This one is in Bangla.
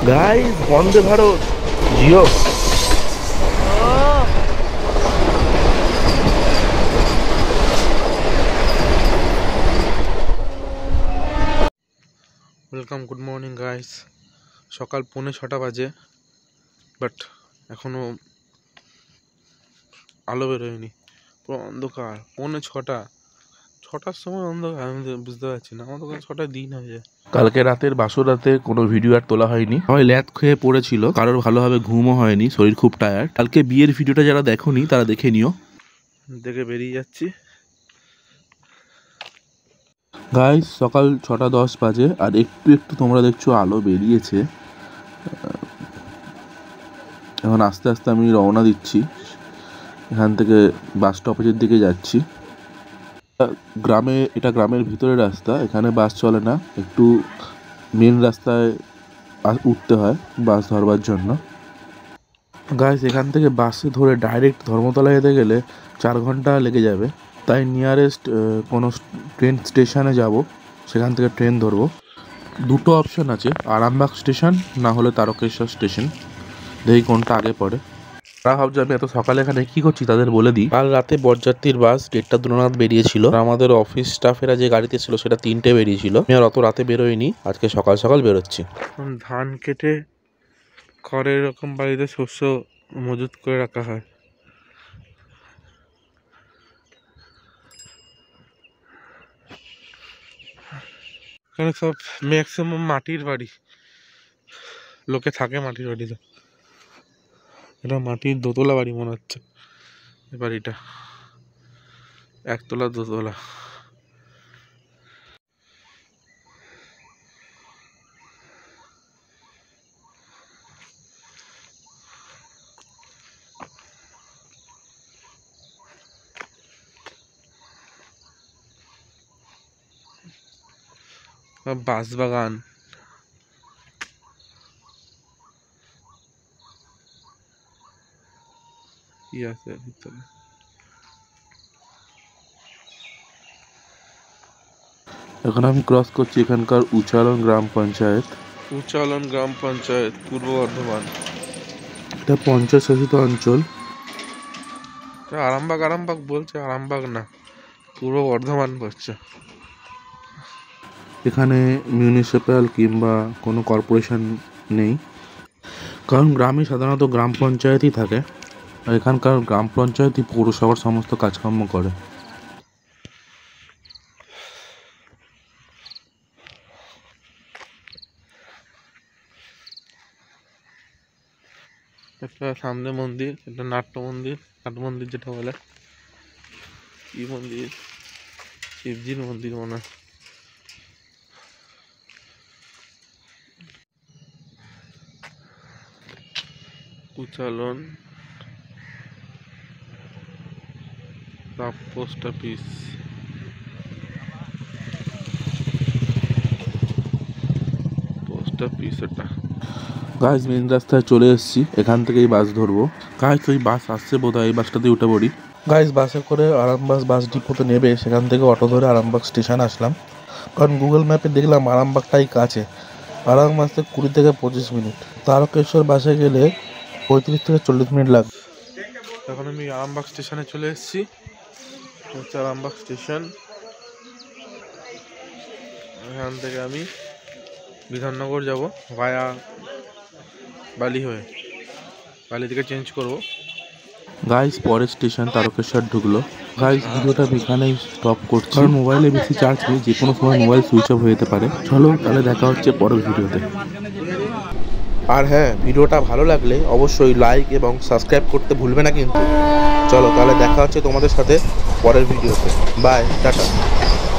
গাইস, বন্দে ভারত জিও। Welcome, good morning guys. সকাল 6:45 বাজে, বাট এখনো আলো বেরোয়নি, পুরো অন্ধকার। 6:45, 6টার সময় অন্ধকার। আমি বুঝতে পারছি না, আমাদের 6টায় দিন হয়ে যায়। কালকে রাতের বাসর রাতে কোনো ভিডিও আর তোলা হয়নি, সবাই ল্যাদ খেয়ে পড়েছিল, কারোর ভালোভাবে ঘুমও হয়নি, শরীর খুব টায়ার্ড। কালকে বিয়ের ভিডিওটা যারা দেখোনি তারা দেখে নিও। দেখে বেরিয়ে যাচ্ছি গাইস। সকাল 6:10 বাজে, আর একটু একটু তোমরা দেখছো আলো বেরিয়েছে। এখন আস্তে আস্তে আমি রওনা দিচ্ছি, এখান থেকে বাস স্টপেজের দিকে যাচ্ছি। এটা গ্রামের ভিতরে রাস্তা, এখানে বাস চলে না, একটু মেন রাস্তায় উঠতে হয় বাস ধরবার জন্য। গাইস, এখান থেকে বাসে ধরে ডাইরেক্ট ধর্মতলা যেতে গেলে 4 ঘন্টা লেগে যাবে, তাই নিয়ারেস্ট কোনো ট্রেন স্টেশনে যাব, সেখান থেকে ট্রেন ধরবো। দুটো অপশন আছে, আরামবাগ স্টেশন না হলে তারকেশ্বর স্টেশন, দেখি কোনটা আগে পড়ে। তারা ভাবছে আমি এত সকালে এখানে কি করছি, তাদের বলে দিই। কাল রাতে বরযাত্রীর বাস 1:30 নাগাদ বেরিয়েছিল, আমাদের অফিস স্টাফেরা যে গাড়িতে ছিল সেটা 3টে বেরিয়েছিল। আমি আর অত রাতে বেরোইনি, আজকে সকাল সকাল বেরোচ্ছি। ধান কেটে খড়ের এরকম বাড়িতে শস্য মজুত করে রাখা হয়। এখানে সব ম্যাক্সিমাম মাটির বাড়ি, লোকে থাকে মাটির বাড়িতে। এটা মাটির দোতলা বাড়ি মনে হচ্ছে এই বাড়িটা, 1 তলা 2 তলা। বাঁশবাগান, কি আছে ভিতরে। এখন আমি ক্রস করছি এখানকার উচালন গ্রাম পঞ্চায়েত। উচালন গ্রাম পঞ্চায়েত, পূর্ব বর্ধমান। এটা পঞ্চায়েত শাসিত অঞ্চল। আরামবাগ বলছে, আরামবাগ না, পূর্ব বর্ধমান পড়ছে। এখানে মিউনিসিপ্যাল কিংবা কোনো কর্পোরেশন নেই, কারণ গ্রামে সাধারণত গ্রাম পঞ্চায়েতই থাকে, আর এখানকার গ্রাম পঞ্চায়েতই পৌরসভার সমস্ত কাজকর্ম করে। একটা সামনে মন্দির, একটা নাট মন্দির যেটা বলে, কি মন্দির, শিবজির মন্দির মনে হয়। উচালন পোস্ট অফিস, এটা গাইস। মেন রাস্তায় চলে এসেছি, এখান থেকেই বাস ধরবো। গাইস, ওই বাস আসছে বোধহয়, এই বাসটাতে উঠে পড়ি। গাইস, বাসে করে আরামবাগ বাস ডিপোতে নেবে, সেখান থেকে অটো ধরে আরামবাগ স্টেশন আসলাম, কারণ গুগল ম্যাপে দেখলাম আরামবাগটাই কাছে। আরামবাগ থেকে 20 থেকে 25 মিনিট, তারকেশ্বর বাসে গেলে 35 থেকে 40 মিনিট লাগবে। এখন আমি আরামবাগ স্টেশনে চলে এসেছি, হচ্ছে আরামবাগ স্টেশন। এখান থেকে আমি বিধাননগর যাব ভায়া বালি হয়ে, বালি থেকে চেঞ্জ করব। গাইস, পরের স্টেশন তারকেশ্বর ঢুকলো। গাইস, ভিডিওটা এখানেই স্টপ করছি, কারণ মোবাইলে বেশি চার্জ নেই, যে কোনো সময় মোবাইল সুইচ অফ হয়ে যেতে পারে। চলো তাহলে দেখা হচ্ছে পরের ভিডিওতে। আর হ্যাঁ, ভিডিওটা ভালো লাগলে অবশ্যই লাইক এবং সাবস্ক্রাইব করতে ভুলবে না কিন্তু। চলো তাহলে দেখা হচ্ছে তোমাদের সাথে পরের ভিডিওতে। Bye, tata.